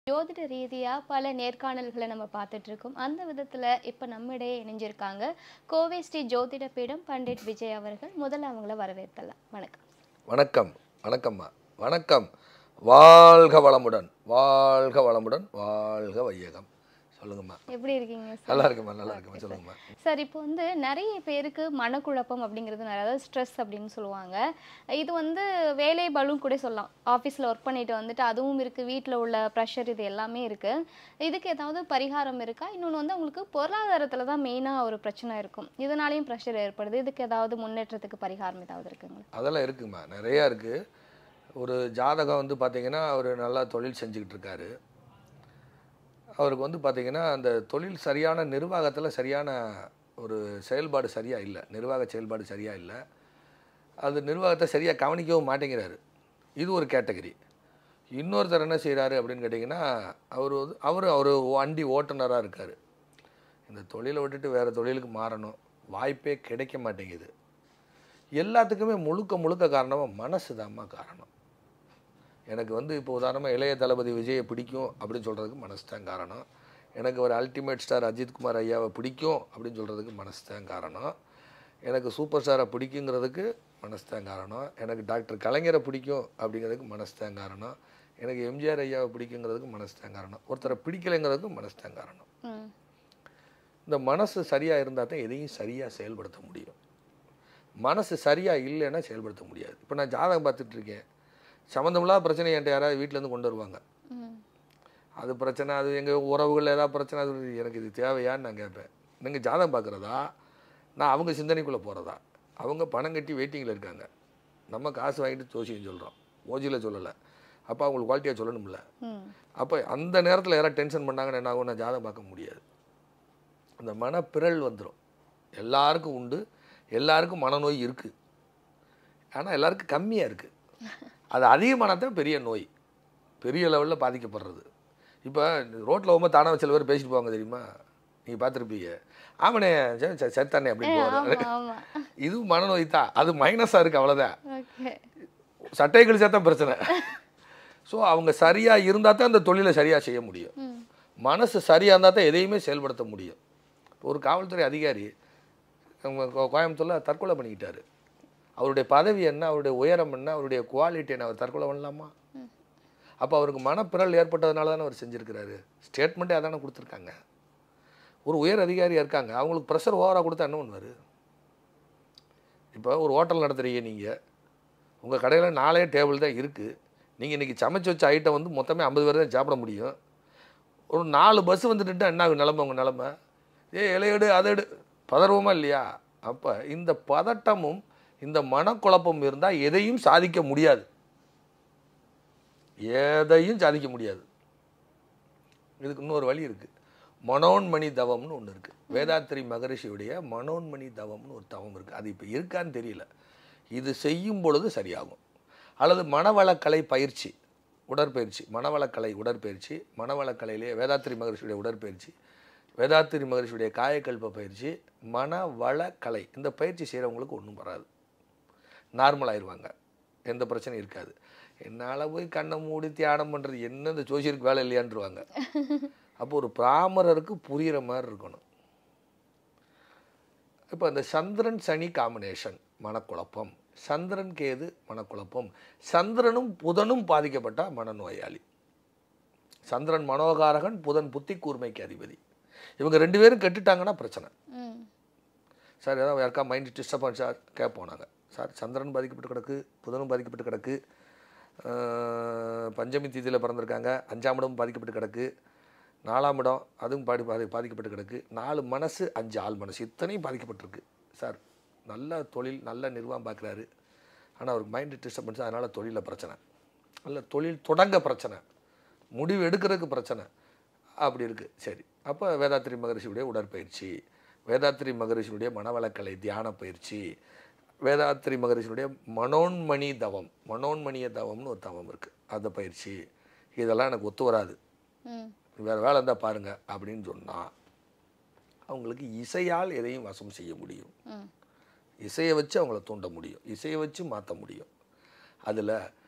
ஜோதிட ரீதியா பல நேர்காணல்களை நம்ம பார்த்துட்டு இருக்கோம். அந்த விதத்துல இப்ப நம்மிடையே இணைஞ்சிருக்காங்க கோவை ஸ்ரீ ஜோதிட பீடம் பண்டிட் விஜய் அவர்கள். முதல்ல அவங்கள வரவேற்கலாம். வணக்கம். வணக்கம். வணக்கம்மா. வணக்கம். வாழ்க வளமுடன், வாழ்க வளமுடன், வாழ்க வையகம். சொல்லுங்கம்மா. எப்படி இருக்கீங்க சார்? நல்லா இருக்குமா, நல்லா இருக்குமா, சொல்லுங்கம்மா. சார், இப்போ நிறைய பேருக்கு மனக்குழப்பம் அப்படிங்கிறது அதாவது ஸ்ட்ரெஸ் அப்படின்னு சொல்லுவாங்க. இது வேலை பளுன்னு கூட சொல்லலாம். ஆஃபீஸில் ஒர்க் பண்ணிட்டு வந்துட்டு அதுவும் இருக்குது, வீட்டில் உள்ள ப்ரெஷர் இது எல்லாமே இருக்குது. இதுக்கு ஏதாவது பரிகாரம் இருக்கா? இன்னொன்று அவங்களுக்கு பொருளாதாரத்தில் தான் மெயினாக ஒரு பிரச்சனை இருக்கும், இதனாலையும் ப்ரெஷர் ஏற்படுது. இதுக்கு ஏதாவது முன்னேற்றத்துக்கு பரிகாரம் ஏதாவது இருக்குங்களா? அதெல்லாம் இருக்குமா, நிறையா இருக்குது. ஒரு ஜாதகம் பார்த்தீங்கன்னா அவர் நல்லா தொழில் செஞ்சுக்கிட்டு இருக்காரு. அவருக்கு பார்த்தீங்கன்னா அந்த தொழில் சரியான நிர்வாகத்தில் சரியான ஒரு செயல்பாடு சரியாக இல்லை, நிர்வாக செயல்பாடு சரியாக இல்லை. அது நிர்வாகத்தை சரியாக கவனிக்கவும் மாட்டேங்கிறாரு. இது ஒரு கேட்டகரி. இன்னொருத்தர் என்ன செய்கிறாரு அப்படின்னு கேட்டிங்கன்னா, அவர் வண்டி ஓட்டுநராக இருக்கார். இந்த தொழிலை விட்டுட்டு வேறு தொழிலுக்கு மாறணும், வாய்ப்பே கிடைக்க மாட்டேங்குது. எல்லாத்துக்குமே முழுக்க காரணமாக மனசு தான்மா காரணம். எனக்கு இப்போ உதாரணமாக இளைய தளபதி விஜயை பிடிக்கும் அப்படின்னு சொல்கிறதுக்கு மனசு தான் காரணம். எனக்கு ஒரு அல்டிமேட் ஸ்டார் அஜித்குமார் ஐயாவை பிடிக்கும் அப்படின்னு சொல்கிறதுக்கு மனசு தான் காரணம். எனக்கு சூப்பர் ஸ்டாரை பிடிக்குங்கிறதுக்கு மனசு தான் காரணம். எனக்கு டாக்டர் கலைஞரை பிடிக்கும் அப்படிங்கிறதுக்கு மனசு தான் காரணம். எனக்கு எம்ஜிஆர் ஐயாவை பிடிக்குங்கிறதுக்கு மனசு தான் காரணம். ஒருத்தரை பிடிக்கலைங்கிறதுக்கு மனசு தான் காரணம். இந்த மனசு சரியாக இருந்தால் தான் எதையும் சரியாக செயல்படுத்த முடியும். மனசு சரியாக இல்லைன்னா செயல்படுத்த முடியாது. இப்போ நான் ஜாதகம் பார்த்துட்ருக்கேன், சம்மந்தமில்லாத பிரச்சனை என்கிட்ட யாராவது வீட்டிலேருந்து கொண்டு வருவாங்க. அது பிரச்சனை, அது எங்கள் உறவுகள் ஏதாவது பிரச்சனை, அது எனக்கு இது தேவையான்னு நான் கேட்பேன். நீங்கள் ஜாதகம் பார்க்குறதா, நான் அவங்க சிந்தனைக்குள்ளே போகிறதா? அவங்க பணம் கட்டி வெயிட்டிங்கில் இருக்காங்க, நம்ம காசு வாங்கிட்டு ஜோசியம் சொல்கிறோம், ஓஜியில் சொல்லலை. அப்போ அவங்களுக்கு குவாலிட்டியாக சொல்லணும்ல. அப்போ அந்த நேரத்தில் யாராவது டென்ஷன் பண்ணாங்கன்னு என்ன ஆகும்? நான் ஜாதகம் பார்க்க முடியாது. அந்த மனப்பிரல் வந்துடும். எல்லாருக்கும் உண்டு, எல்லாருக்கும் மனநோய் இருக்குது. ஆனால் எல்லாருக்கும் கம்மியாக இருக்குது. அது அதிகமானதான் பெரிய நோய், பெரிய லெவலில் பாதிக்கப்படுறது. இப்போ ரோட்டில் ரொம்ப தானே சில பேர் பேசிட்டு போவாங்க தெரியுமா, நீங்கள் பார்த்துருப்பீங்க. ஆமாண்ணே சரித்தானே அப்படின்னு போவாங்க. இதுவும் மனநோய் தான், அது மைனஸாக இருக்குது, அவ்வளோதான். சட்டையை கழிச்சா தான் பிரச்சனை. ஸோ அவங்க சரியாக இருந்தால் தான் அந்த தொழிலை சரியாக செய்ய முடியும். மனசு சரியாக இருந்தால் தான் எதையுமே செயல்படுத்த முடியும். ஒரு காவல்துறை அதிகாரி கோயம்புத்தூரில் தற்கொலை பண்ணிக்கிட்டார். அவருடைய பதவி என்ன, அவருடைய உயரம் என்ன, அவருடைய குவாலிட்டி என்ன, அவர் தற்கொலை பண்ணலாமா? அப்போ அவருக்கு மனப்பிரல் ஏற்பட்டதுனால தானே அவர் செஞ்சுருக்கிறாரு. ஸ்டேட்மெண்ட்டே அதானே கொடுத்துருக்காங்க. ஒரு உயர் அதிகாரியாக இருக்காங்க, அவங்களுக்கு ப்ரெஷர் ஓவராக கொடுத்தா என்ன பண்ணுவார்? இப்போ ஒரு ஹோட்டல் நடத்துகிறீங்க, நீங்கள் உங்கள் கடையில் 4 டேபிள் தான் இருக்குது. நீங்கள் இன்றைக்கி சமைச்சு வச்ச ஐட்டம் மொத்தமே 50 பேர் தான் சாப்பிட முடியும். ஒரு 4 பஸ் வந்துட்டு என்ன நிலமை? உங்கள் நிலமை இலையெடு அதை எடு, பதறுவோமா இல்லையா? அப்போ இந்த பதட்டமும் இந்த மனக்குழப்பம் இருந்தால் எதையும் சாதிக்க முடியாது, எதையும் சாதிக்க முடியாது. இதுக்கு இன்னொரு வழி இருக்குது. மனோன்மணி தவம்னு ஒன்று இருக்குது. வேதாத்திரி மகரிஷியுடைய மனோன்மணி தவம்னு ஒரு தவம் இருக்குது. அது இப்போ இருக்கான்னு தெரியல. இது செய்யும் பொழுது சரியாகும். அல்லது மனவளக்கலை பயிற்சி, உடற்பயிற்சி, மனவளக்கலை உடற்பயிற்சி, மனவளக்கலையிலேயே வேதாத்திரி மகரிஷியுடைய உடற்பயிற்சி, வேதாத்திரி மகரிஷியுடைய காயக்கல்ப பயிற்சி, மனவளக்கலை, இந்த பயிற்சி செய்கிறவங்களுக்கு ஒன்றும் வராது, நார்மலாகிடுவாங்க, எந்த பிரச்சனையும் இருக்காது. என்னால் போய் கண்ணை மூடி தியானம் பண்ணுறது என்ன, இந்த ஜோசியருக்கு வேலை இல்லையான்ருவாங்க. அப்போ ஒரு பிராமணருக்கு புரிகிற மாதிரி இருக்கணும். இப்போ இந்த சந்திரன் சனி காம்பினேஷன் மனக்குழப்பம், சந்திரன் கேது மனக்குழப்பம், சந்திரனும் புதனும் பாதிக்கப்பட்டால் மனநோயாளி. சந்திரன் மனோகாரகன், புதன் புத்தி கூர்மைக்கு அதிபதி. இவங்க 2 பேரும் கெட்டுட்டாங்கன்னா பிரச்சனை. சார் ஏதாவது யாருக்கா மைண்ட் டிஸ்டர்பன்ஸ் சார் கேட்போம் நாங்கள். சார் சந்திரன் பாதிக்கப்பட்டு கிடக்கு, புதனும் பாதிக்கப்பட்டு கிடக்கு, பஞ்சமி தீதியில் பிறந்திருக்காங்க, 5ஆம் இடம் பாதிக்கப்பட்டு கிடக்கு, 4ஆம் இடம் அதுவும் பாதிக்கப்பட்டு கிடக்கு, 4 மனசு 5 ஆள் மனசு இத்தனையும் பாதிக்கப்பட்டிருக்கு. சார் நல்ல தொழில் நல்ல நிர்வாகம் பார்க்குறாரு, ஆனால் அவருக்கு மைண்ட் டிஸ்டர்பன்ஸ், அதனால் தொழிலில் பிரச்சனை, நல்ல தொழில் தொடங்க பிரச்சனை, முடிவு எடுக்கிறதுக்கு பிரச்சனை, அப்படி இருக்குது. சரி, அப்போ வேதாத்திரி மகரிஷியுடைய உடற்பயிற்சி, வேதாத்திரி மகரிஷியுடைய மனவளக்கலை தியான பயிற்சி, வேதாத்திரி மகரிஷியுடைய மனோன்மணி தவம், மனோன்மணிய தவம்னு ஒரு தவம் இருக்குது, அந்த பயிற்சி, இதெல்லாம் எனக்கு ஒத்து வராது, வேறு வேலை இருந்தால் பாருங்கள் அப்படின்னு சொன்னால் அவங்களுக்கு இசையால் எதையும் வசம் செய்ய முடியும். இசையை வச்சு அவங்கள தூண்ட முடியும், இசையை வச்சு மாற்ற முடியும். அதில்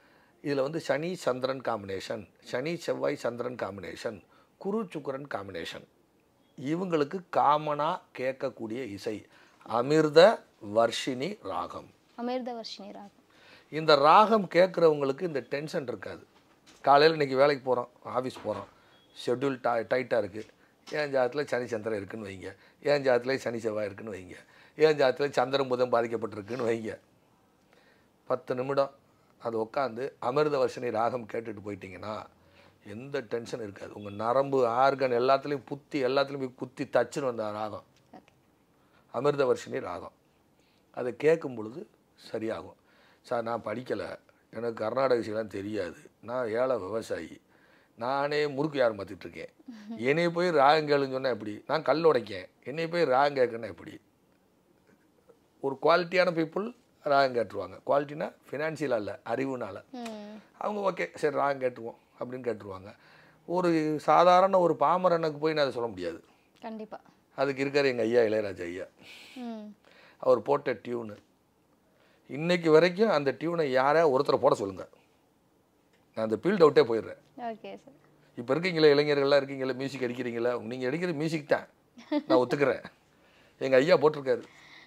இதில் வந்து சனி சந்திரன் காம்பினேஷன், சனி செவ்வாய் சந்திரன் காம்பினேஷன், குரு சுக்கிரன் காம்பினேஷன், இவங்களுக்கு காமனாக கேட்கக்கூடிய இசை அமிர்த வர்ஷினி ராகம். அமிர்த வர்ஷினி ராகம். இந்த ராகம் கேட்குறவங்களுக்கு இந்த டென்ஷன் இருக்காது. காலையில் இன்றைக்கி வேலைக்கு போகிறோம், ஆஃபீஸ் போகிறோம், ஷெட்யூல் டைட்டாக இருக்குது, ஏன் ஜாதத்தில் சனி சந்திரன் இருக்குதுன்னு வைங்க, ஏன் ஜாதத்தில் சனி செவ்வாய் இருக்குதுன்னு வைங்க, ஏன் ஜாதத்தில் சந்திரன் புதன் பாதிக்கப்பட்டிருக்குன்னு வைங்க. 10 நிமிடம் அது உட்காந்து அமிர்த வர்ஷினி ராகம் கேட்டுட்டு போயிட்டீங்கன்னா எந்த டென்ஷன் இருக்காது. உங்கள் நரம்பு ஆர்கன் எல்லாத்துலேயும் புத்தி எல்லாத்துலேயும் போய் குத்தி தச்சுன்னு வந்த ராகம் அமிர்த வர்ஷினி ராகம். அதை கேட்கும் பொழுது சரியாகும். சார் நான் படிக்கலை, எனக்கு கர்நாடக விஷயம்லாம் தெரியாது, நான் ஏழை விவசாயி, நானே முறுக்கு யார் மாற்றிட்டுருக்கேன், என்னை போய் ராகம் கேளுன்னு சொன்னால் எப்படி, நான் கல் உடைக்கேன், என்னை போய் ராகம் கேட்கணுன்னா எப்படி. ஒரு குவாலிட்டியான பீப்புள் ராகம் கேட்டுருவாங்க. குவாலிட்டினா ஃபினான்ஷியலாக இல்லை, அறிவுனால அவங்க ஓகே சரி ராகம் கேட்டுருவோம் அப்படின்னு கேட்டுருவாங்க. ஒரு சாதாரண ஒரு பாமரனுக்கு போய் நான் அதை சொல்ல முடியாது. கண்டிப்பாக அதுக்கு இருக்கார் எங்கள் ஐயா இளையராஜா ஐயா. அவர் போட்ட டியூனு இன்னைக்கு வரைக்கும் அந்த டியூனை யாரையா ஒருத்தரை போட சொல்லுங்கள், நான் அந்த ஃபீல்ட் அவுட்டே போயிடுறேன். Okay sir. இப்போ இருக்கீங்களே இளைஞர்கள்லாம் இருக்கீங்களா, மியூசிக் அடிக்கிறீங்களா, நீங்கள் அடிக்கிற மியூசிக் தான் நான் ஒத்துக்கிறேன். எங்கள் ஐயா போட்டிருக்காரு,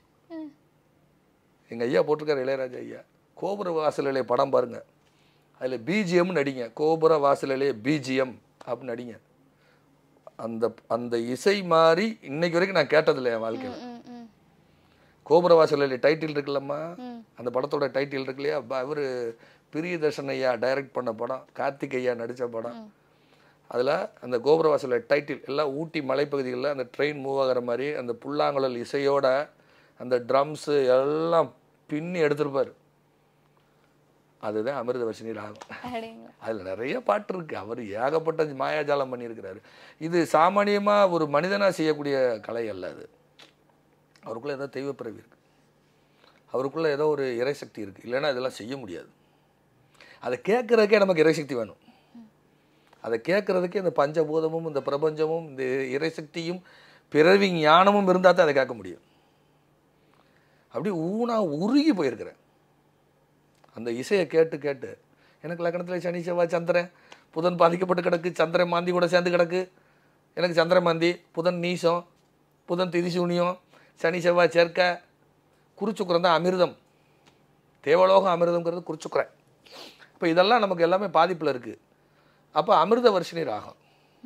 எங்கள் ஐயா போட்டிருக்காரு இளையராஜா ஐயா. கோபுர வாசலிலே படம் பாருங்கள், அதில் பிஜிஎம்னு அடிங்க, கோபுர வாசலிலே பிஜிஎம் அப்படின்னு அடிங்க. அந்த அந்த இசை மாதிரி இன்னைக்கு வரைக்கும் நான் கேட்டதில்லை என் வாழ்க்கையில். கோபுர வாசலிலே டைட்டில் இருக்குல்லம்மா, அந்த படத்தோட டைட்டில் இருக்கு இல்லையா, அவர் பிரியதர்ஷன் ஐயா டைரக்ட் பண்ண படம், கார்த்திக் ஐயா நடித்த படம். அதில் அந்த கோபுர வாசலில் டைட்டில் எல்லாம் ஊட்டி மலைப்பகுதிகளில் அந்த ட்ரெயின் மூவ் ஆகிற மாதிரி அந்த புல்லாங்குழல் இசையோட அந்த ட்ரம்ஸு எல்லாம் பின்னி எடுத்திருப்பார். அதுதான் அமிர்த வர்ஷினி ராகம். அதில் நிறைய பாட்டு இருக்குது. அவர் ஏகப்பட்ட மாயாஜாலம் பண்ணியிருக்கிறாரு. இது சாமானியமாக ஒரு மனிதனாக செய்யக்கூடிய கலை அல்ல. அது அவருக்குள்ளே ஏதோ தெய்வப்பிறவி இருக்குது, அவருக்குள்ளே ஏதோ ஒரு இறைசக்தி இருக்குது, இல்லைன்னா இதெல்லாம் செய்ய முடியாது. அதை கேட்குறதுக்கே நமக்கு இறைசக்தி வேணும். அதை கேட்குறதுக்கே இந்த பஞ்சபூதமும் இந்த பிரபஞ்சமும் இந்த இறைசக்தியும் பிறவி ஞானமும் இருந்தால் தான் அதை கேட்க முடியும். அப்படி ஊனா உருகி போயிருக்கிறேன் அந்த இசையை கேட்டு கேட்டு. எனக்கு லக்னத்தில் சனி செவ்வாய் சந்திரன் புதன் பாதிக்கப்பட்டு கிடக்கு, சந்திரன் மாந்தி கூட சேர்ந்து கிடக்கு. எனக்கு சந்திரன் மாந்தி, புதன் நீசம், புதன் திதிசூனியம், சனி செவ்வாய் சேர்க்க, குருச்சுக்குரம் தான் அமிர்தம், தேவலோகம் அமிர்தம்ங்கிறது குருச்சுக்குரன். இப்போ இதெல்லாம் நமக்கு எல்லாமே பாதிப்பில் இருக்குது. அப்போ அமிர்த வர்ஷினி ராகம்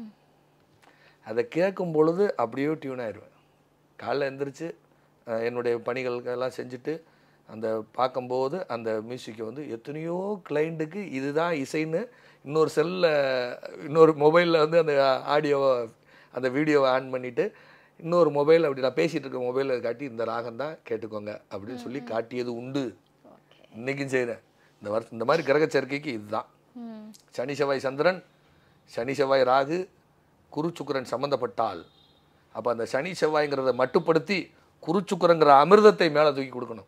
அதை கேட்கும் பொழுது அப்படியே டியூன் ஆயிடுவேன். காலைல எழுந்திரிச்சு என்னுடைய பணிகளுக்கெல்லாம் செஞ்சுட்டு அந்த பார்க்கும்போது அந்த மியூசிக்கை வந்து எத்தனையோ கிளைண்ட்டுக்கு இதுதான் இசைன்னு இன்னொரு செல்லில் இன்னொரு மொபைலில் வந்து அந்த ஆடியோவை அந்த வீடியோவை ஆன் பண்ணிவிட்டு இன்னொரு மொபைல் அப்படி நான் பேசிகிட்டு இருக்க மொபைலில் காட்டி இந்த ராகம் தான் கேட்டுக்கோங்க அப்படின்னு சொல்லி காட்டியது உண்டு. இன்றைக்கும் செய்கிறேன். இந்த மாதிரி கிரக சேர்க்கைக்கு இதுதான். சனி செவ்வாய் சந்திரன், சனி செவ்வாய் ராகு, குரு சுக்கிரன் சம்மந்தப்பட்டால் அப்போ அந்த சனி செவ்வாய்ங்கிறத மட்டுப்படுத்தி குருச்சுக்கரங்கிற அமிர்தத்தை மேலே தூக்கி கொடுக்கணும்.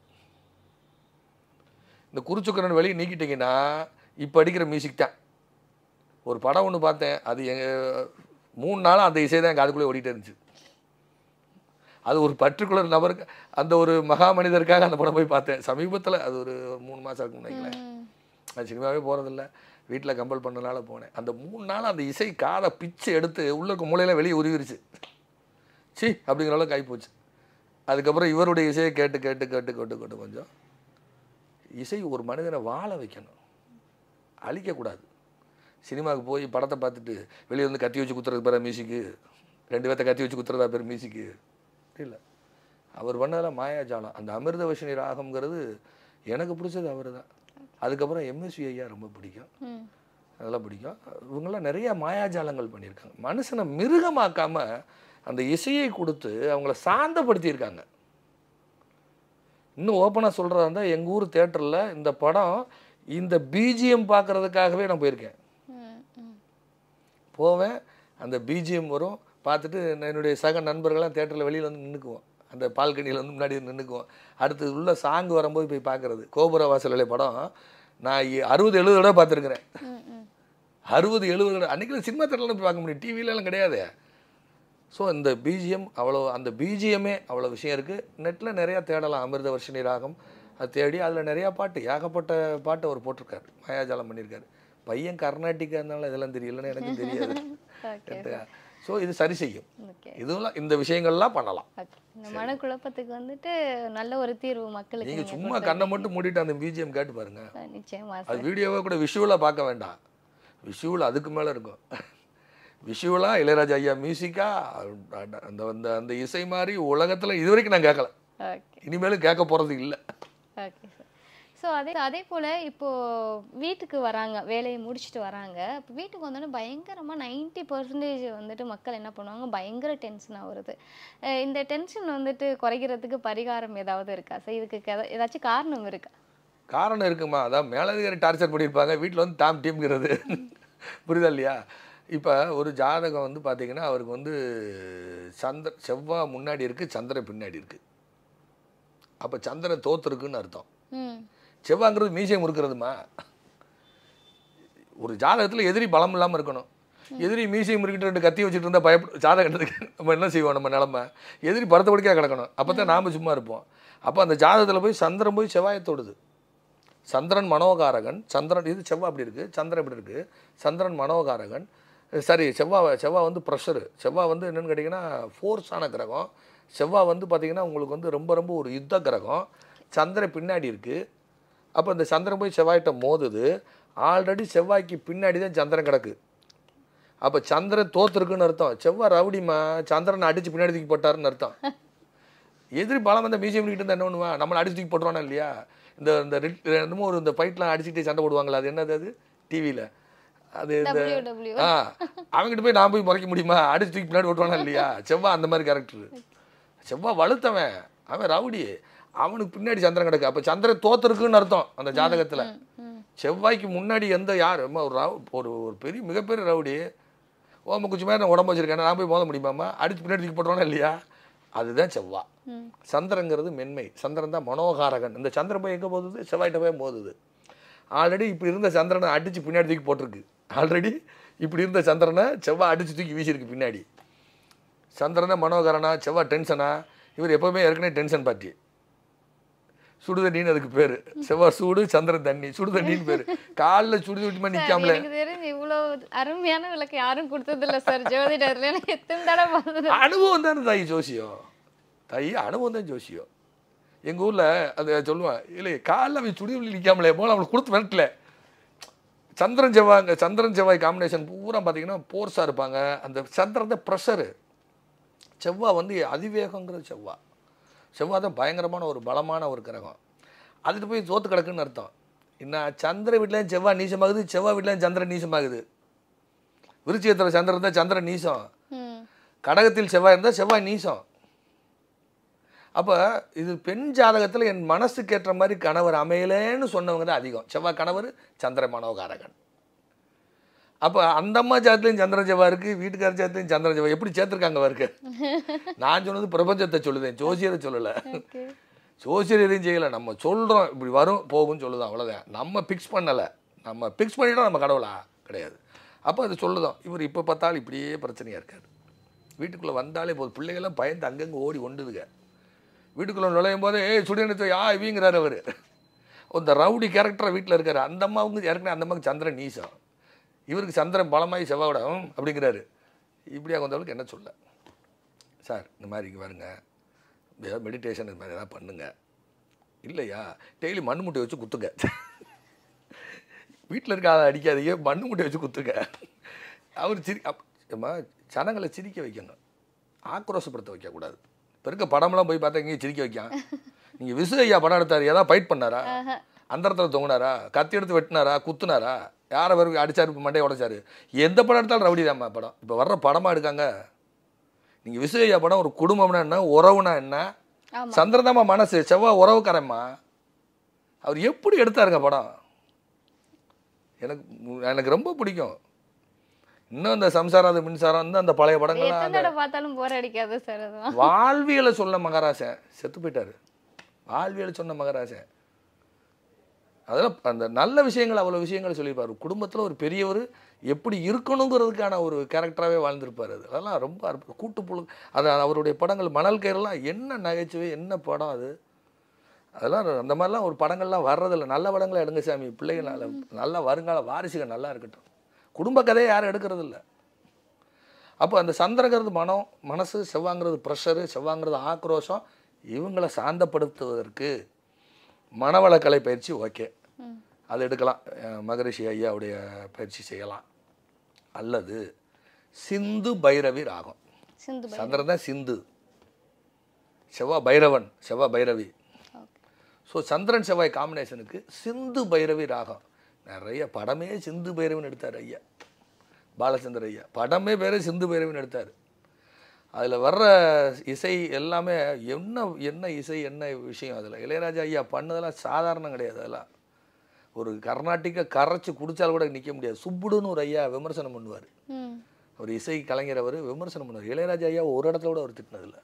இந்த குருச்சுக்கரன் வெளியே நீக்கிட்டிங்கன்னா இப்போ அடிக்கிற மியூசிக் தான். ஒரு படம் ஒன்று பார்த்தேன், அது 3 நாளாக அந்த இசை தான் எங்கள் அதுக்குள்ளே ஓடிட்டே இருந்துச்சு. அது ஒரு பர்டிகுலர் நபருக்கு, அந்த ஒரு மகா மனிதருக்காக அந்த படம் போய் பார்த்தேன் சமீபத்தில். அது ஒரு 3 மாதம் இருக்குன்னு நினைக்கிறேன். அது சினிமாவே போகிறதில்ல, வீட்டில் கம்பல் பண்ணனால போனேன். அந்த 3 நாள் அந்த இசை காதை பிச்சு எடுத்து உள்ளுக்கு மூளையில் வெளியே உருவிருச்சு. சி அப்படிங்கிற அளவுக்கு ஆகிப்போச்சு. அதுக்கப்புறம் இவருடைய இசையை கேட்டு கேட்டு கேட்டு கேட்டு கேட்டு கொஞ்சம் இசை ஒரு மனிதனை வாழ வைக்கணும், அழிக்கக்கூடாது. சினிமாவுக்கு போய் படத்தை பார்த்துட்டு வெளியே வந்து கத்தி வச்சு குத்துறது பேர் மியூசிக்கு, 2 பேர்த்த கத்தி வச்சு குத்துறதா பேர் மியூசிக்கு இல்லை. அவர் பண்ணதெல்லாம் மாயாஜாலம். அந்த அமிர்த வர்ஷினி ராகம்ங்கிறது எனக்கு பிடிச்சது அவர் தான். அதுக்கப்புறம் எம்எஸ்வி ஐயா ரொம்ப பிடிக்கும், அதெல்லாம் பிடிக்கும். இவங்கெல்லாம் நிறைய மாயாஜாலங்கள் பண்ணியிருக்காங்க. மனுஷனை மிருகமாக்காமல் அந்த இசையை கொடுத்து அவங்கள சாந்தப்படுத்தியிருக்காங்க. இன்னும் ஓப்பனாக சொல்கிறதா இருந்தால் எங்கள் ஊர் தேட்டரில் இந்த படம் இந்த பிஜிஎம் பார்க்குறதுக்காகவே நான் போயிருக்கேன். போவேன், அந்த பிஜிஎம் வரும், பார்த்துட்டு என்னுடைய சக நண்பர்கள்லாம் தேட்டரில் வெளியில் வந்து நின்றுக்குவோம், அந்த பால்கனியில் வந்து முன்னாடி நின்றுக்குவோம். அடுத்து உள்ள சாங் வரும்போது போய் பார்க்குறது. கோபுர வாசலிலே படம் நான் 60-70 தடவை பார்த்துருக்குறேன். 60-70 தடவை. அன்றைக்கி சினிமா தேட்டரில் போய் பார்க்க முடியும், டிவிலலாம் கிடையாது. ஸோ இந்த பிஜிஎம் அவ்வளோ, அந்த பிஜிஎம்மே அவ்வளோ விஷயம் இருக்குது. நெட்டில் நிறையா தேடலாம். அமிர்த வர்ஷினி ராகம், அது தேடி அதில் நிறையா பாட்டு ஏகப்பட்ட பாட்டு அவர் போட்டிருக்காரு, மாயாஜாலம் பண்ணியிருக்காரு. பையன் கர்நாடிக்கா இருந்தாலும் இதெல்லாம் தெரியலன்னு எனக்கு தெரியாது. ஓகே. ஸோ இது சரி செய்யும். ஓகே. இதெல்லாம் இந்த விஷயங்கள்லாம் பண்ணலாம். ஓகே. இந்த மனக்குழப்பத்துக்கு வந்துட்டு நல்ல ஒரு தீர்வு மக்களுக்கு நீங்கள் நீங்க சும்மா கண்ணை மட்டும் மூடிட்டு அந்த பிஜிஎம் கேட்டு பாருங்க. நிச்சயமா அது சார். வீடியோவை கூட விஷுவலாக பார்க்க வேண்டாம், விஷுவல் அதுக்கு மேலே இருக்கும். விஷுவலாக இளையராஜா ஐயா மியூசிக்கா அந்த அந்த அந்த இசை மாதிரி உலகத்தில் இது வரைக்கும் நான் கேட்கல, ஓகே. இனிமேலும் கேட்க போகிறது இல்லை. Okay sir. ஸோ அதே போல் இப்போது வீட்டுக்கு வராங்க, வேலையை முடிச்சுட்டு வராங்க. இப்போ வீட்டுக்கு வந்தோடனே பயங்கரமாக 90% வந்துட்டு மக்கள் என்ன பண்ணுவாங்க, பயங்கர டென்ஷனாக வருது. இந்த டென்ஷன் வந்துட்டு குறைக்கிறதுக்கு பரிகாரம் ஏதாவது இருக்கா சார்? இதுக்கு ஏதாச்சும் காரணம் இருக்கா? காரணம் இருக்குமா, அதான் மேலதிகாரி டார்ச்சர் பண்ணியிருப்பாங்க, வீட்டில் வந்து டாம் டீம்ங்கிறது. புரியுதா இல்லையா? இப்போ ஒரு ஜாதகம் வந்து பார்த்தீங்கன்னா அவருக்கு வந்து செவ்வாய் முன்னாடி இருக்குது, சந்திரன் பின்னாடி இருக்குது. அப்போ சந்திரன் தோத்துருக்குன்னு அர்த்தம். செவ்வாங்கிறது மீசையம் இருக்கிறதுமா? ஒரு ஜாதகத்தில் எதிரி பலம் இல்லாமல் இருக்கணும். எதிரி மீசையம் இருக்கிட்டு 2 கத்தி வச்சுட்டு இருந்தால் ஜாதகத்துக்கு நம்ம என்ன செய்வோம், நம்ம நிலமை எதிரி படுத்த படுக்கையாக கிடக்கணும், அப்போ தான் நாம் சும்மா இருப்போம். அப்போ அந்த ஜாதகத்தில் போய் சந்திரன் போய் செவ்வாயை தொடுது. சந்திரன் மனோகாரகன், சந்திரன் இது செவ்வாய் அப்படி இருக்குது, சந்திரன் இப்படி இருக்குது. சந்திரன் மனோகாரகன், சரி செவ்வாய் வந்து ப்ரெஷரு. செவ்வாய் வந்து என்னென்னு கேட்டிங்கன்னா ஃபோர்ஸான கிரகம். செவ்வாய் வந்து பார்த்திங்கன்னா உங்களுக்கு வந்து ரொம்ப ரொம்ப ஒரு யுத்த கிரகம். சந்திரன் பின்னாடி இருக்குது. அப்போ இந்த சந்திரன் போய் செவ்வாய்கிட்ட மோதுது. ஆல்ரெடி செவ்வாய்க்கு பின்னாடி தான் சந்திரன் கிடக்கு. அப்போ சந்திரன் தோத்துருக்குன்னு அர்த்தம். செவ்வாய் ரவுடிமா, சந்திரனை அடித்து பின்னாடி தூக்கி போட்டாருன்னு அர்த்தம். எதிரி பலம் வந்து மியூசியம் பண்ணிட்டு இருந்தால் என்ன பண்ணுவான், நம்மளை அடிச்சு தூக்கி போட்டுருவானா இல்லையா? இந்த இந்த என்னமோ ஒரு இந்த ஃபைட்லாம் அடிச்சுட்டு சண்டை போடுவாங்களா, அது என்னது அது டிவியில், அது இந்த அவங்ககிட்ட போய் நான் போய் முறைக்க முடியுமா? அடிச்சு தூக்கி பின்னாடி போட்டுருவானா இல்லையா? செவ்வாய் அந்த மாதிரி கேரக்டர். செவ்வாய் வலுத்தவன், அவன் ரவுடி, அவனுக்கு பின்னாடி சந்திரன் கிடக்கு. அப்போ சந்திரன் தோத்துருக்குன்னு அர்த்தம் அந்த ஜாதகத்தில். செவ்வாய்க்கு முன்னாடி ஒரு ஒரு பெரிய மிகப்பெரிய ரவுடி ஓம குச்சி மாதிரி நான் உடம்பு வச்சிருக்கேன், நான் போய் மோத முடியுமாம்மா? அடிச்சு பின்னாடி தூக்கி போட்டுருவானா இல்லையா? அதுதான் செவ்வாய். சந்திரங்கிறது மென்மை, சந்திரன் தான் மனோகாரகன். இந்த சந்திரன் போய் எங்கே போகுது, செவ்வாய்கிட்ட போய் மோதுது. ஆல்ரெடி இப்படி இருந்த சந்திரனை அடித்து பின்னாடி தூக்கி போட்டிருக்கு. ஆல்ரெடி இப்படி இருந்த சந்திரனை செவ்வாய் அடித்து தூக்கி வீசியிருக்கு பின்னாடி. சந்திரனை மனோகரனா, செவ்வாய் டென்ஷனா? இவர் எப்போவுமே ஏற்கனவே டென்ஷன் பார்ட்டி. சுடுதண்ணின்னு அதுக்கு பேர். செவ்வாய் சூடு, சந்திரன் தண்ணி, சுடுதண்ணின்னு பேர். காலில் சுடுது விட்டுமா நிற்காமல. இவ்வளோ அருமையான விளக்கு யாரும் கொடுத்ததில்ல சார் ஜோதிடர்ல. எத்தனை தடவை அனுபவம் தானே தாய் ஜோசியம், தாய் அனுபவம் தான் ஜோசியம். எங்கள் ஊரில் அதை சொல்லுவான், இல்லை காலில் அவன் சுடுதண்ணி நிற்காமலே போல அவனுக்கு கொடுத்து வரட்டல. சந்திரன் செவ்வாய் காம்பினேஷன் பூரா பார்த்தீங்கன்னா போர்ஸாக இருப்பாங்க. அந்த சந்திரன் தான் ப்ரெஷரு. செவ்வாய் வந்து அதிவேகங்கிறது செவ்வாய் தான் பயங்கரமான ஒரு பலமான ஒரு கிரகம். அதுக்கு போய் தோத்து கிடக்குன்னு அர்த்தம். இன்னும் சந்திர வீட்லேயும் செவ்வாய் நீசமாகுது, செவ்வாய் வீட்லேயும் சந்திரன் நீசமாகுது. விருச்சிகத்தில் சந்திரன் இருந்தால் சந்திரன் நீசம், கடகத்தில் செவ்வாய் இருந்தால் செவ்வாய் நீசம். அப்போ இது பெண் ஜாதகத்தில் என் மனசுக்கு ஏற்ற மாதிரி கணவர் அமையலேன்னு சொன்னவங்க தான் அதிகம். செவ்வாய் கணவர், சந்திரன் மனோகாரகன். அப்போ அந்த அம்மா ஜாதத்துலையும் சந்திரன் செவ்வாய் இருக்குது, வீட்டுக்கார ஜாதத்துலையும் சந்திரன் செவ்வாய் எப்படி சேர்த்துருக்காங்க அவருக்கு? நான் சொன்னது பிரபஞ்சத்தை சொல்லுதேன், ஜோசியரை சொல்லலை. ஜோசியர் எதையும் செய்யலை, நம்ம சொல்கிறோம் இப்படி வரும் போகும்னு சொல்லுதான், அவ்வளோதான். நம்ம ஃபிக்ஸ் பண்ணலை. நம்ம ஃபிக்ஸ் பண்ணிட்டோம் நம்ம கடவுளா கிடையாது. அப்போ அது சொல்லுதான். இவர் இப்போ பார்த்தாலும் இப்படியே பிரச்சனையாக இருக்காது. வீட்டுக்குள்ளே வந்தாலே போதும், பிள்ளைகள்லாம் பயந்து அங்கங்கே ஓடி ஒண்டுதுங்க. வீட்டுக்குள்ளே நுழையும் போது சுடினத்தை இவங்கிறார் அவர். இந்த ரவுடி கேரக்டரை வீட்டில் இருக்கார். அந்த அம்மாவுக்கு ஏற்கனவே அந்த அம்மாவுக்கு சந்திரன் நீசம், இவருக்கு சந்திரன் பலமாகி செவ்வாயோட அப்படிங்கிறாரு. இப்படியா வந்தவளுக்கு என்ன சொல்ல சார், இந்த மாதிரி இங்கே வருங்க, ஏதாவது மெடிடேஷன் இது மாதிரி எதாவது பண்ணுங்க. இல்லையா டெய்லி மண் முட்டை வச்சு குத்துங்க. வீட்டில் இருக்க அதை அடிக்காதீங்க, மண் முட்டை வச்சு குத்துங்க. அவர் ஜனங்களை சிரிக்க வைக்கணும், ஆக்ரோஷப்படுத்த வைக்கக்கூடாது. இப்போ இருக்க படம்லாம் போய் பார்த்தா எங்கேயும் சிரிக்க வைக்கான். நீங்கள் விசு ஐயா படம் எடுத்தார், ஏதாவது ஃபைட் பண்ணாரா, அந்தரத்தில் தொங்கினாரா, கத்தி எடுத்து வெட்டினாரா, குத்துனாரா, யாரை வரும் அடித்தார், இப்போ மண்டையை உடைச்சாரு? எந்த படம் எடுத்தாலும் ரவுடி தாம்மா படம். இப்போ வர்ற படமாக எடுக்காங்க. நீங்கள் விசு ஐயா படம் ஒரு குடும்பம்னா என்ன, உறவுனா என்ன? சந்திரதாமா மனசு, செவ்வாய் உறவுக்காரம்மா. அவர் எப்படி எடுத்தாருங்க படம்? எனக்கு ரொம்ப பிடிக்கும். இன்னும் இந்த சம்சாரம் மின்சாரம் வந்து அந்த பழைய படங்கள்லாம் பார்த்தாலும் போர் அடிக்காது சார். வாழ்வியலை சொன்ன மகராசன் செத்து போயிட்டாரு. வாழ்வியலை சொன்ன மகராசன் அதெல்லாம் அந்த நல்ல விஷயங்கள், அவ்வளோ விஷயங்கள் சொல்லியிருப்பார். குடும்பத்தில் ஒரு பெரியவர் எப்படி இருக்கணுங்கிறதுக்கான ஒரு கேரக்டராகவே வாழ்ந்திருப்பார். அதெல்லாம் ரொம்ப கூட்டுப்புழு. அது அவருடைய படங்கள் மணல் கயிறெல்லாம் என்ன நகைச்சுவை, என்ன படம் அது. அதெல்லாம் அந்த மாதிரிலாம் ஒரு படங்கள்லாம் வர்றதில்ல. நல்ல படங்களை எடுங்க சாமி, பிள்ளைகள் நல்ல வருங்கால வாரிசுகள் நல்லா இருக்கட்டும். குடும்ப கதையை யாரும் எடுக்கிறதில்ல. அப்போ அந்த சந்திரங்கிறது மனம், மனசு, செவ்வாங்கிறது ப்ரெஷரு, செவ்வாங்கிறது ஆக்ரோஷம். இவங்களை சாந்தப்படுத்துவதற்கு மனவளக்கலை பயிற்சி ஓகே, அது எடுக்கலாம். மகரிஷி ஐயாவுடைய பயிற்சி செய்யலாம். அல்லது சிந்து பைரவி ராகம். சந்திரன் தான் சிந்து, செவ்வாய் பைரவன், செவ்வாய் பைரவி. ஸோ சந்திரன் செவ்வாய் காம்பினேஷனுக்கு சிந்து பைரவி ராகம். நிறைய படமே சிந்து பைரவின்னு எடுத்தார் ஐயா, பாலச்சந்திர ஐயா. படமே பேர் சிந்து பைரவின்னு எடுத்தார். அதில் வர்ற இசை எல்லாமே என்ன என்ன இசை, என்ன விஷயம். அதில் இளையராஜா ஐயா பண்ணதெல்லாம் சாதாரணம் கிடையாது. அதெல்லாம் ஒரு கர்நாட்டிக்கை கரைச்சி குடித்தால் கூட நிற்க முடியாது. சுப்புடுன்னு ஒரு ஐயா விமர்சனம் பண்ணுவார். ஒரு இசை கலைஞர் அவர் விமர்சனம் பண்ணுவார். இளையராஜா ஐயா ஒரு இடத்துல கூட அவர் திட்டினதில்லை.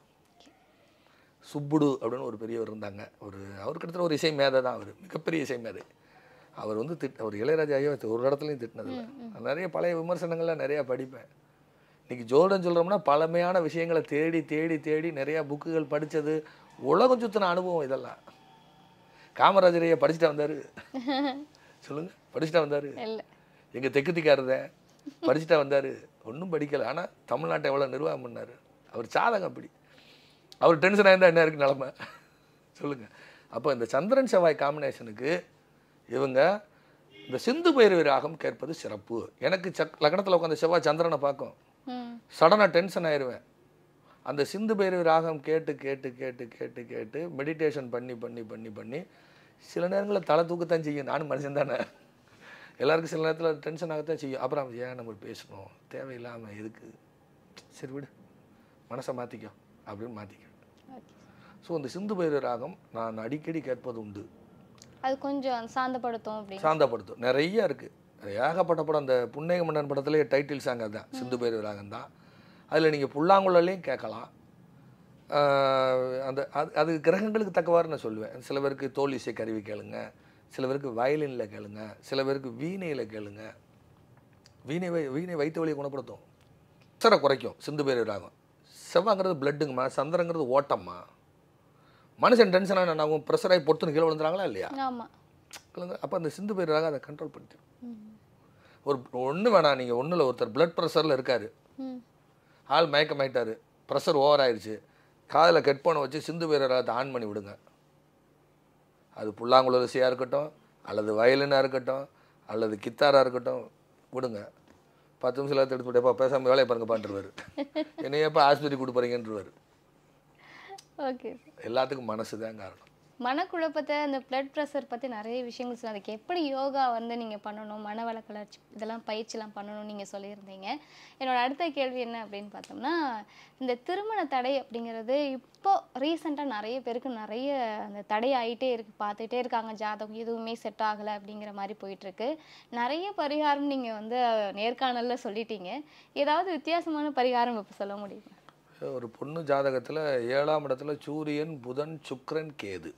சுப்புடு அப்படின்னு ஒரு பெரியவர் இருந்தாங்க. அவருக்கு இடத்துல ஒரு இசை மேதை தான். அவர் மிகப்பெரிய இசை மேதை. அவர் வந்து அவர் இளையராஜா ஐயா ஒரு இடத்துலையும் திட்டினதில்லை. நிறைய பழைய விமர்சனங்கள்லாம் நிறையா படிப்பேன். இன்றைக்கி ஜோர்டன் சொல்கிறோம்னா பழமையான விஷயங்களை தேடி தேடி தேடி நிறையா புக்குகள் படித்தது, உலகம் சுற்றின அனுபவம் இதெல்லாம். காமராஜர் ஐயா படிச்சுட்டா வந்தார், சொல்லுங்கள், படிச்சுட்டா வந்தார். எங்கள் தெக்குத்திக்காரத படிச்சுட்டா வந்தார், ஒன்றும் படிக்கலை. ஆனால் தமிழ்நாட்டை எவ்வளோ நிர்வாகம் பண்ணார். அவர் சாதகம் அப்படி. அவர் டென்ஷன் ஆயிருந்தால் என்ன இருக்குது நிலமை, சொல்லுங்கள். அப்போ இந்த சந்திரன் செவ்வாய் காம்பினேஷனுக்கு இவங்க இந்த சிந்து பைரவி ராகம் கேட்பது சிறப்பு. எனக்கு லக்னத்தில் உட்காந்து செவ்வாய் சந்திரனை பார்க்கும், சடனாக டென்ஷன் ஆயிடுவேன். அந்த சிந்து பைரவி ராகம் கேட்டு கேட்டு கேட்டு கேட்டு கேட்டு மெடிடேஷன் பண்ணி பண்ணி பண்ணி பண்ணி சில நேரங்களில் தலை தூக்கத்தான் செய்யும். நானும் மனுஷன் தானே, எல்லாருக்கும் சில நேரத்தில் டென்ஷன் ஆகத்தான் செய்யும். அப்புறம் ஏன் நம்ம பேசணும், தேவையில்லாமல் எதுக்கு, சரி விடு, மனசை மாற்றிக்கோ அப்படின்னு மாற்றிக்க. ஸோ அந்த சிந்து பைரவி ராகம் நான் அடிக்கடி கேட்பது உண்டு. அது கொஞ்சம் சாந்தப்படுத்தும். சாந்தப்படுத்தும். நிறைய இருக்குது, ஏகப்பட்ட படம். அந்த புன்னகை மன்னன் படத்துலேயே டைட்டில் சாங் அதுதான், சிந்து பைரவி ராகம் தான். அதில் நீங்கள் புல்லாங்குழலையும் கேட்கலாம். அந்த அது கிரகங்களுக்கு தக்கவாறு நான் சொல்லுவேன். சில பேருக்கு தோல் இசை கருவி கேளுங்க, சில பேருக்கு வயலினில் கேளுங்க, சில பேருக்கு வீணையில் கேளுங்க. வீணை வயிற்று வலியை குணப்படுத்தும், ப்ரெஷரை குறைக்கும் சிந்து பைரவி ராகம். செவ்வாங்கிறது பிளட்டுங்கம்மா, சந்திரங்கிறது ஓட்டம்மா. மனுஷன் டென்ஷனாக என்ன ஆகும், ப்ரெஷராகி பொறுத்துன்னு கீழே விழுந்துறாங்களா இல்லையா? அப்போ அந்த சிந்து பைரவி ராகம் அதை கண்ட்ரோல் பண்ணிடும். ஒன்று வேணாம், நீங்கள் ஒன்றும் இல்லை, ஒருத்தர் பிளட் ப்ரெஷரில் இருக்கார், ஆள் மயக்கமாயிட்டார், ப்ரெஷர் ஓவர் ஆயிடுச்சு, காதில் ஹெட்ஃபோனை வச்சு சிந்து பைரவி ராகத்தை ஆன் பண்ணி விடுங்க. அது புல்லாங்குழல் இசையாக இருக்கட்டும், அல்லது வயலினாக இருக்கட்டும், அல்லது கித்தாராக இருக்கட்டும், விடுங்க. 10 நிமிஷம் எடுத்து போட்டேப்பா, பேசாமல் வேலையை பாருங்க பாட்டுருவார். என்னையப்பா ஆஸ்பத்திரி கூட்டு போகிறீங்கன்றவார். ஓகே, எல்லாத்துக்கும் மனசு தான் காரணம். மனக்குழப்பத்தை, அந்த பிளட் ப்ரெஷர் பற்றி நிறைய விஷயங்கள் சொன்ன. அதுக்கு எப்படி யோகா வந்து நீங்கள் பண்ணணும், மனவள கிளர்ச்சி இதெல்லாம் பயிற்சிலாம் பண்ணணும்னு நீங்கள் சொல்லியிருந்தீங்க. என்னோட அடுத்த கேள்வி என்ன அப்படின்னு பார்த்தோம்னா, இந்த திருமண தடை அப்படிங்கிறது இப்போ ரீசெண்டாக நிறைய பேருக்கு நிறைய அந்த தடை ஆகிட்டே இருக்குது, பார்த்துட்டே இருக்காங்க. ஜாதகம் எதுவுமே செட் ஆகலை அப்படிங்கிற மாதிரி போயிட்டுருக்கு. நிறைய பரிகாரம் நீங்கள் வந்து நேர்காணலில் சொல்லிட்டீங்க. ஏதாவது வித்தியாசமான பரிகாரம் இப்போ சொல்ல முடியுமா? ஒரு பொண்ணு ஜாதகத்தில் 7ஆம் இடத்துல சூரியன், புதன், சுக்கிரன், கேது.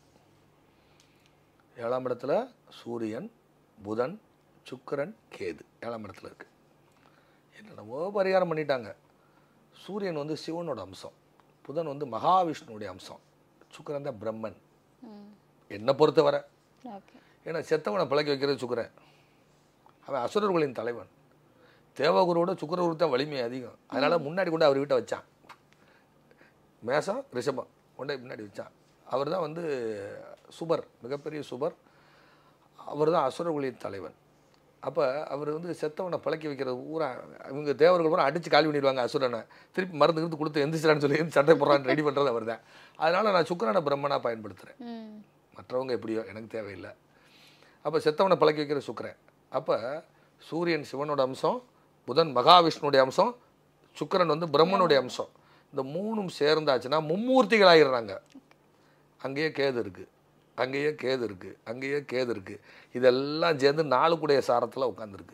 7ஆம் இடத்துல சூரியன், புதன், சுக்கிரன், கேது 7ஆம் இடத்துல இருக்கு. என்னென்னவோ பரிகாரம் பண்ணிட்டாங்க. சூரியன் வந்து சிவனோட அம்சம், புதன் வந்து மகாவிஷ்ணுடைய அம்சம், சுக்கிரன் தான் பிரம்மன் என்னை பொறுத்தவரை. ஏன்னா செத்தவனை பிழைக்க வைக்கிறது சுக்கிரன், அவன் அசுரர்களின் தலைவன். தேவகுருவோட சுக்கிரகுரு தான் வலிமை அதிகம். அதனால் முன்னாடி கொண்டு அவர் வீட்டை வச்சான். மேசம் ரிஷபம் கொண்டே முன்னாடி வச்சான். அவர் தான் வந்து சுபர், மிகப்பெரிய சுபர். அவர் தான் அசுரர்களின் தலைவன். அப்போ அவர் வந்து செத்தவனை பழக்கி வைக்கிறது ஊரா, இவங்க தேவர்கள் பூரா அடித்து காலி பண்ணிடுவாங்க அசுரனை. திருப்பி மருந்து கிருந்து கொடுத்து எந்திரிச்சிடான்னு சொல்லி சட்டை போடுறான்னு ரெடி பண்ணுறது அவர் தான். அதனால் நான் சுக்கிரனை பிரம்மனாக பயன்படுத்துகிறேன். மற்றவங்க எப்படியோ எனக்கு தேவையில்லை. அப்போ செத்தவனை பழக்கி வைக்கிற சுக்கிரன். அப்போ சூரியன் சிவனோட அம்சம், புதன் மகாவிஷ்ணுடைய அம்சம், சுக்கிரன் வந்து பிரம்மனுடைய அம்சம். இந்த மூணும் சேர்ந்தாச்சுன்னா மும்மூர்த்திகள் ஆகிடுறாங்க. அங்கேயே கேது இருக்குது, அங்கேயே கேது இருக்குது, அங்கேயே கேது இருக்குது. இதெல்லாம் சேர்ந்து 4 குடைய சாரத்தில் உட்காந்துருக்கு,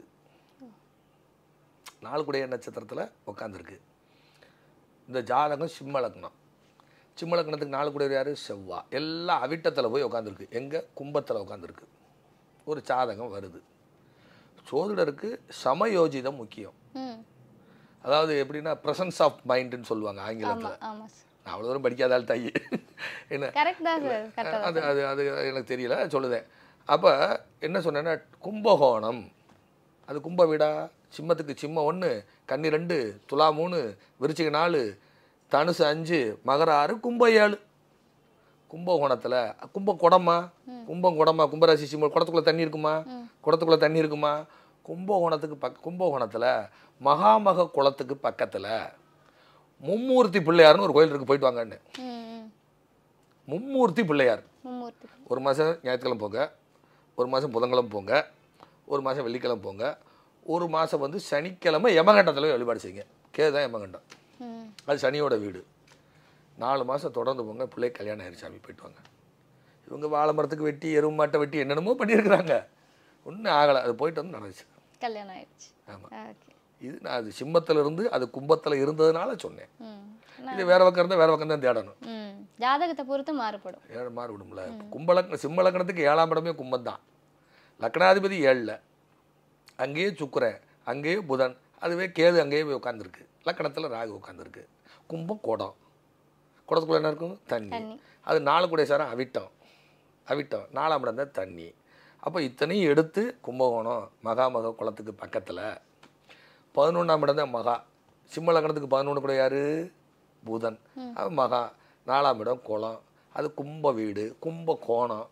4 குடைய நட்சத்திரத்தில் உட்காந்துருக்கு. இந்த ஜாதகம் சிம்ம லக்னம். சிம்ம லக்னத்துக்கு 4 குடையவர் யார்? செவ்வாய். எல்லாம் அவிட்டத்தில் போய் உட்காந்துருக்கு. எங்கே? கும்பத்தில் உட்காந்துருக்கு. ஒரு ஜாதகம் வருது. சோதிடருக்கு சமயோஜிதம் முக்கியம். அதாவது எப்படின்னா ப்ரெசன்ஸ் ஆஃப் மைண்டுன்னு சொல்லுவாங்க ஆங்கிலத்தில். நான் அவ்வளோ தூரம் படிக்காத ஆள் தாயி. என்ன கரெக்ட் தான் சார், கரெக்டாக அது அது அது எனக்கு தெரியல, சொல்லுதேன். அப்போ என்ன சொன்னேன்னா, கும்பகோணம் அது கும்ப வீடா? சிம்மத்துக்கு சிம்மம் 1, கன்னி 2, துலா 3, விருச்சிக 4, தனுசு 5, மகர 6, கும்ப 7. கும்பகோணத்தில் கும்பம் குடமா? கும்பம் குடமா? கும்பராசி சிம்மம் குடத்துக்குள்ளே தண்ணி இருக்குமா? குடத்துக்குள்ளே தண்ணி இருக்குமா? கும்பகோணத்துக்கு கும்பகோணத்தில் மகாமக குளத்துக்கு பக்கத்தில் மும்மூர்த்தி பிள்ளையார்னு ஒரு கோயில் இருக்குது, போயிட்டு வாங்கன்னு. மும்மூர்த்தி பிள்ளையார். ஒரு மாதம் ஞாயிற்றுக்கிழமை போங்க, ஒரு மாதம் புதன்கிழமை போங்க, ஒரு மாதம் வெள்ளிக்கிழமை போங்க, ஒரு மாதம் வந்து சனிக்கிழமை யமகண்டத்தில் வழிபாடு செய்யுங்க. தான் யமகண்டம், அது சனியோட வீடு. 4 மாதம் தொடர்ந்து போங்க, பிள்ளை கல்யாணம் ஆயிடுச்சாமி, போயிட்டு வாங்க. இவங்க வாழை மரத்துக்கு வெட்டி, எருவு மாட்டை வெட்டி, என்னென்னமோ பண்ணியிருக்கிறாங்க, ஒன்றும் ஆகலை. அது போயிட்டு வந்து நடந்துச்சு, கல்யாணம் ஆயிடுச்சு. ஆமாம், இது நான் அது சிம்மத்திலிருந்து அது கும்பத்தில் இருந்ததுனால சொன்னேன். இது வேற பக்கம் இருந்தால் வேற பக்கம் தான் தேடணும். ஜாதகத்தை பொறுத்து மாறுபடும், மாறுபடும்ல. கும்பலக்கணம் சிம்ம லக்கணத்துக்கு 7ஆம் இடமே கும்பம் தான். லக்னாதிபதி 7ல், அங்கேயே சுக்கிரன், அங்கேயே புதன், அதுவே கேது அங்கேயே போய் உட்காந்துருக்கு. லக்கணத்தில் ராகு உட்காந்துருக்கு. கும்பம் குடம், குடத்துக்குள்ள என்ன இருக்கும்? தண்ணி. அது 4 கூட சாரம் அவிட்டம், அவிட்டம் 4ஆம் இடம் தான் தண்ணி. அப்போ இத்தனையும் எடுத்து கும்பகோணம் மகாமக குளத்துக்கு பக்கத்தில் 11ஆம் இடம் தான் மகா. சிம்ம லக்கணத்துக்கு 11 கூட யார்? புதன். அது மகா. 4ஆம் இடம் குளம், அது கும்ப வீடு, கும்ப கோணம்.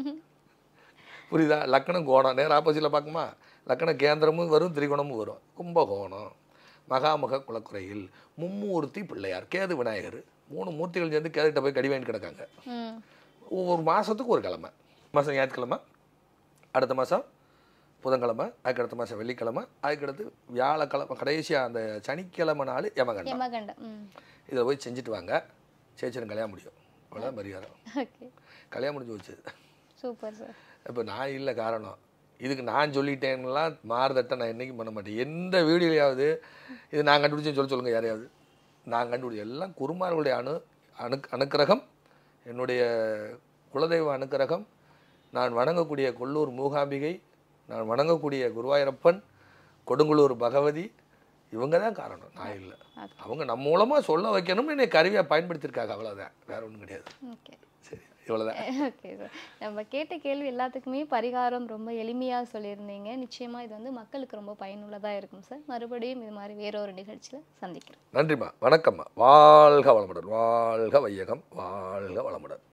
புரியுதா? லக்கணம் கோணம் நேரம் ஆப்போசிட்டில் பார்க்குமா? லக்கணம் கேந்திரமும் வரும், திரிகோணமும் வரும். கும்பகோணம் மகாமக குலக்குறையில் மும்மூர்த்தி பிள்ளையார், கேது விநாயகர், 3 மூர்த்திகள் சேர்ந்து கேதுகிட்ட போய் கடி வாங்கி கிடக்காங்க. ஒவ்வொரு மாதத்துக்கு ஒரு கிழமை. மாதம் ஞாயிற்றுக்கிழமை, அடுத்த மாதம் புதன்கிழமை, அதுக்கு அடுத்த மாதம் வெள்ளிக்கிழமை, அதுக்கடுத்து வியாழக்கிழமை, கடைசியாக அந்த சனிக்கிழமை நாள் யமகண்டம். இதில் போய் செஞ்சுட்டு வாங்க, சேச்சிரும் கல்யாணம் முடியும். அவ்வளோ மரியாதை, கல்யாணம் முடிஞ்சு வச்சு. Super sir. இப்போ நான் இல்லை காரணம், இதுக்கு நான் சொல்லிட்டேன்லாம் மாறுதட்டை நான் என்றைக்கும் பண்ண மாட்டேன். எந்த வீடியோலையாவது இது நான் கண்டுபிடிச்சேன்னு சொல்லுங்கள் யாரையாவது. நான் கண்டுபிடிச்ச எல்லாம் குருமார்களுடைய அனுக்கிரகம், என்னுடைய குலதெய்வ அனுக்கிரகம், நான் வணங்கக்கூடிய கொல்லூர் மூகாம்பிகை, நான் வணங்கக்கூடிய குருவாயூரப்பன், கொடுங்கலூர் பகவதி, இவங்க தான் காரணம், நான் இல்லை. அவங்க நம்ம மூலமாக சொல்ல வைக்கணும்னு என்னை கருவியாக பயன்படுத்தியிருக்காங்க, அவ்வளோதான், வேற ஒன்றும் கிடையாது. சரி, இவ்வளோதான். ஓகே சார், நம்ம கேட்ட கேள்வி எல்லாத்துக்குமே பரிகாரம் ரொம்ப எளிமையாக சொல்லியிருந்தீங்க. நிச்சயமாக இது வந்து மக்களுக்கு ரொம்ப பயனுள்ளதாக இருக்கும் சார். மறுபடியும் இது மாதிரி வேறொரு நிகழ்ச்சியில் சந்திக்கிறேன். நன்றிம்மா, வணக்கம்மா. வாழ்க வளமுடன், வாழ்க வையகம், வாழ்க வளமுடன்.